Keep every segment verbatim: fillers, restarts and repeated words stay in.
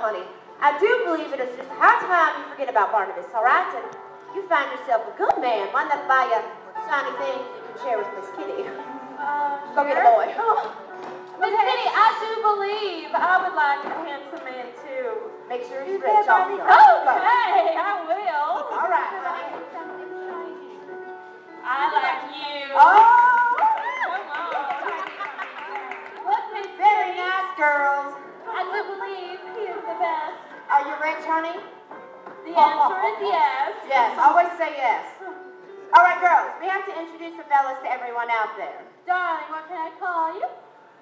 honey, I do believe it is just high time you forget about Barnabas, all right? And you find yourself a good man, one that'll buy you shiny things you can share with Miss Kitty. Uh, Go get a boy. Oh. Miss Kitty, I do believe I would like a handsome man too. Make sure he's rich also. Okay, I will. All right, honey. I like you. Oh! Come on. What's Miss Very Kitty? nice, girls. I do believe he is the best. Are you rich, honey? The answer is yes. Yes, always say yes. All right, girls, we have to introduce the fellas to everyone out there. Darling, what can I call you?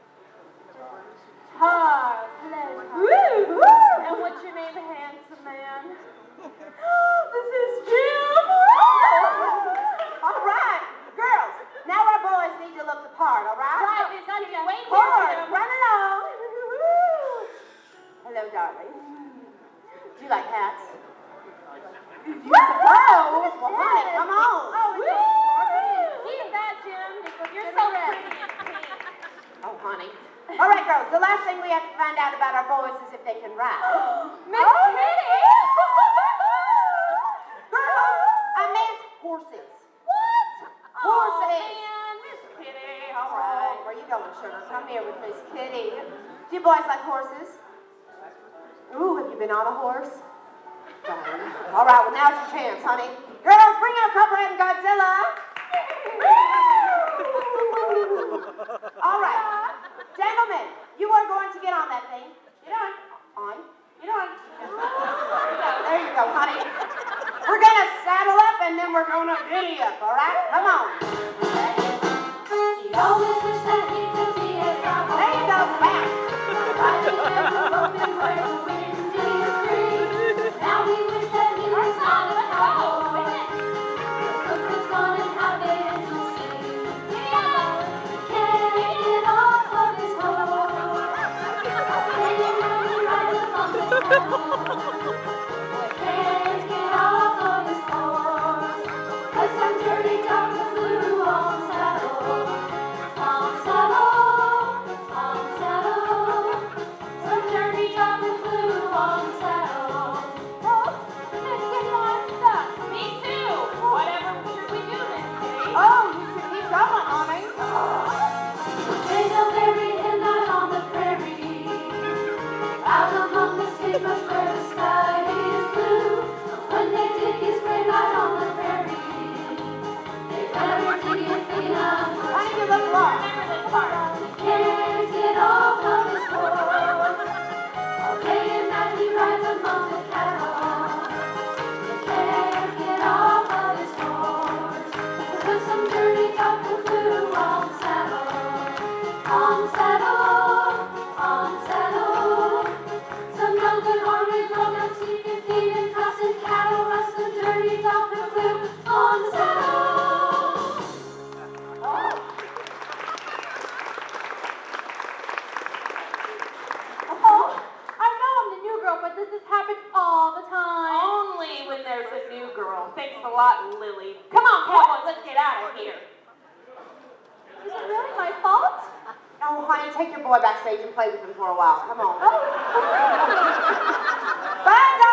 Charles. Hello, Charles. Woo! Woo! And what's your name, handsome man? This is Jim. All right, girls, now our boys need to look the part, all right? Right, Miss Honey, wait Forward, here. run along. Hello, darling. Do you like hats? You suppose? Well, honey, come on. Oh, woo! Keep that, Jim. You're so pretty. Oh, honey. All right, girls, the last thing we have to find out about our boys is if they can ride. Miss Kitty! Girls, I meant horses. What? Horses. Oh, man, Miss Kitty. All right. Where are you going, sugar? Come here with Miss Kitty. Do you boys like horses? Ooh, have you been on a horse? All right, well, now's your chance, honey. Girls, bring out Copperhead and Godzilla. All right. Gentlemen, you are going to get on that thing. Get on. On. Get on. There you go, honey. We're going to saddle up and then we're going to giddy up, all right? Come on. He always wished that he could be a cowboy. There you go, back. Riding down the road and where the wind is free. Now he wished that he was not a cowboy. The cook was gone and how did you see? He can't get off of his horse. Then you really ride along the saddle. He can't get off of his horse. 'Cause some dirty dog flew on saddle. On saddle, on saddle. Some dirty dog flew on saddle. Oh, Miss Kitty, I'm stuck. Me too. Whatever should we do, Miss Kitty? Oh, you should keep going, honey. They don't bury him out on the prairie, out among the sagebrush where the sky is blue. When they dig his grave out on the prairie, they better dig it big enough. Honey, you look lost. Remember this part. He can't get off of his horse. All day and night he rides among the cattle. He can't get off of his horse. 'Cause some dirty dog flew on saddle. On saddle, on saddle. Some no good ornery broke out sneaking feet and tossing cattle. Rust the dirty dog flew on saddle. Oh, I know I'm the new girl, but does this happen all the time? Only when there's a new girl. Thanks a lot, Lily. Come on, cowboys, let's get out of here. Is it really my fault? Oh, honey, take your boy backstage and play with him for a while. Come on. Oh. Bye, guys.